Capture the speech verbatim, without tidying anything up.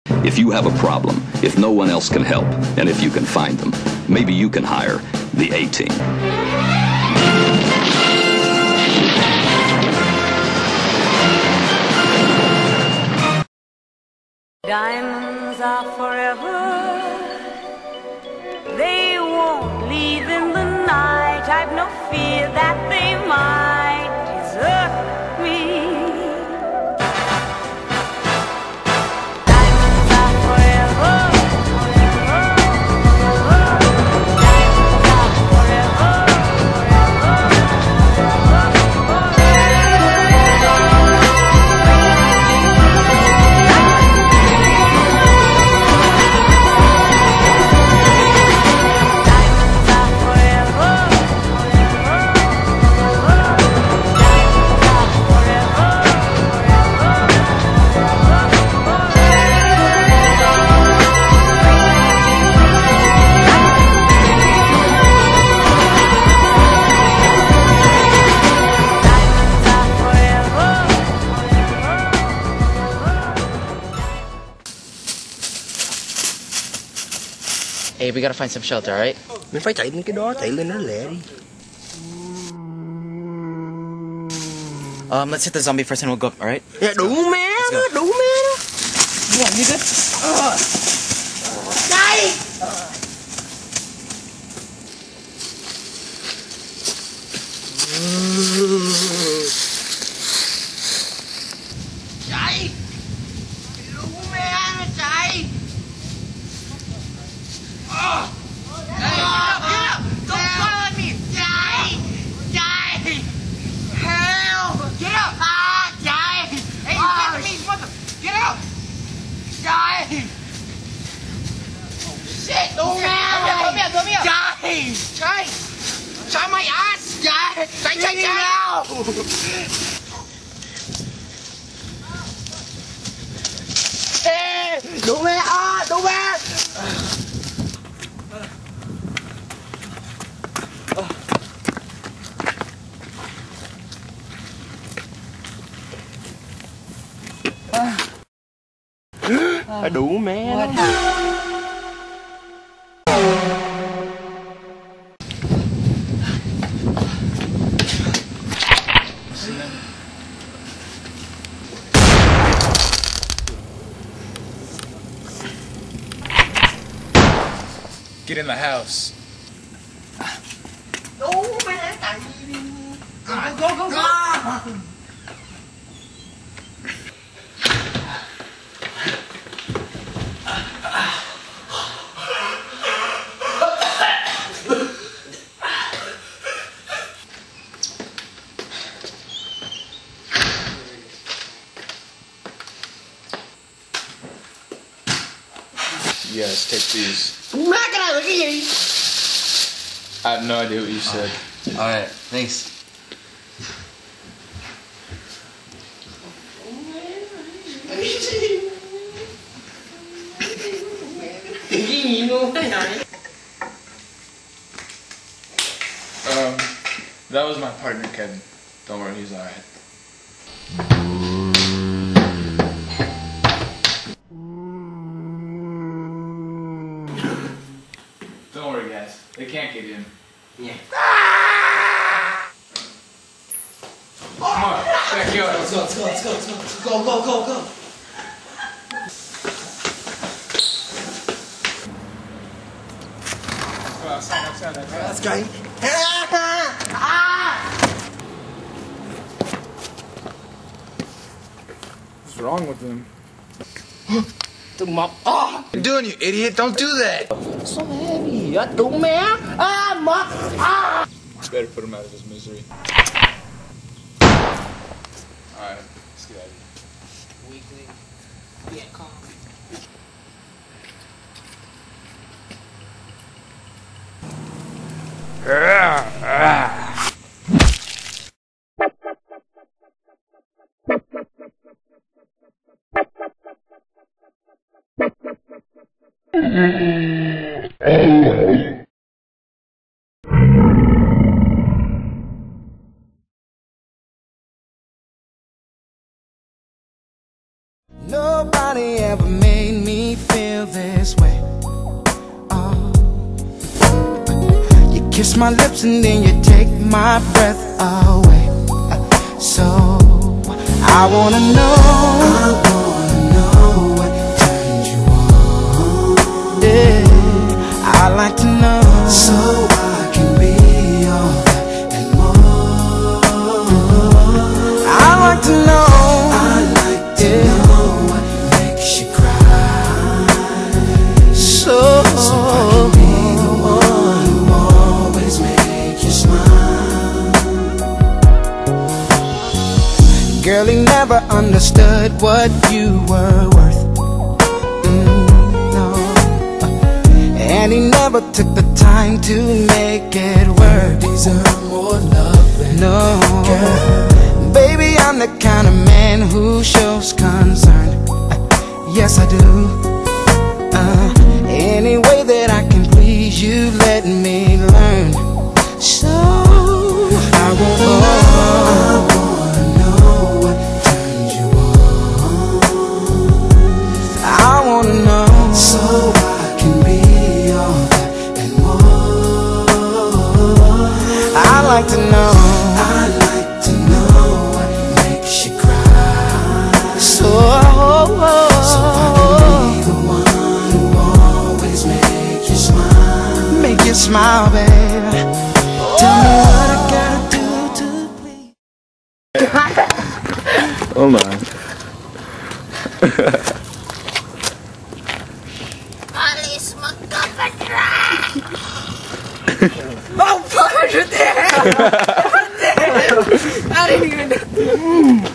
If you have a problem, if no one else can help, and if you can find them, maybe you can hire the A-Team. Diamonds are forever. They won't leave in the night. I've no fear that they might desert me. Diamonds are forever, forever, forever. Diamonds are forever, forever, Hey, we gotta find some shelter, alright? Mình phải chạy lên cái đó, chạy lên nó lẹ đi. Um, let's hit the zombie first and we'll go up, alright? Dạ đủ mé đó, đủ mé đó. Yeah, you good? Uh. Chạy! Chạy! Đủ mé nó chạy! Oh! Get up! Get up! Don't follow me! Chạy! Chạy! Help! Get up! Ah! Chạy! Hey, you Vietnamese mother! Get up! Chạy! Oh shit! Đủ mẹ! Come here! Come here! Chạy! Chạy! Chạy my ass! Chạy! Chạy! Chạy! Chạy! Ê! Đủ mẹ! Ah! Đủ mẹ! À, đủ mẹ đó. Get in the house. Đủ mẹ chạy đi. Go, go, go, go. Yes, take these. Má cái này là cái gì? I have no idea what you said. Alright, thanks. Um, that was my partner, Kevin. Don't worry, he's alright. Don't worry, guys. They can't get in. Yeah. Come on, back you up. Let's go, let's go, let's go, let's go, go, go, go, go. Go outside, outside, outside. Let's go. What's wrong with him? Đừng mọc. Oh. What are you doing, you idiot? Don't do that. So heavy. Đủ mẹ. Ah, mọc. Ah. Better put him out of his misery. Alright, let's get out of here. Weakling. Yeah, calm. Nobody ever made me kiss my lips and then you take my breath away. So I wanna know, I wanna know what turns you on. Yeah, I like to know, so I can be all that and more. I like to know, I like to yeah. know what makes you cry. So, so I can be the one who always make you smile. Girl, he never understood what you were worth. Mm, no. And he never took the time to make it work. You deserve more love than no. Girl. Baby, I'm the kind of man who shows concern. Yes, I do. Uh, any way that I can please you, let me learn. So I won't know. So I can be all that and more. I like to know, I like to know what makes you cry. So, so I can be the one who always make you smile. Make you smile, baby. Tell me what I gotta do to please. Hold on. Oh, fuck, you're there! I didn't even know.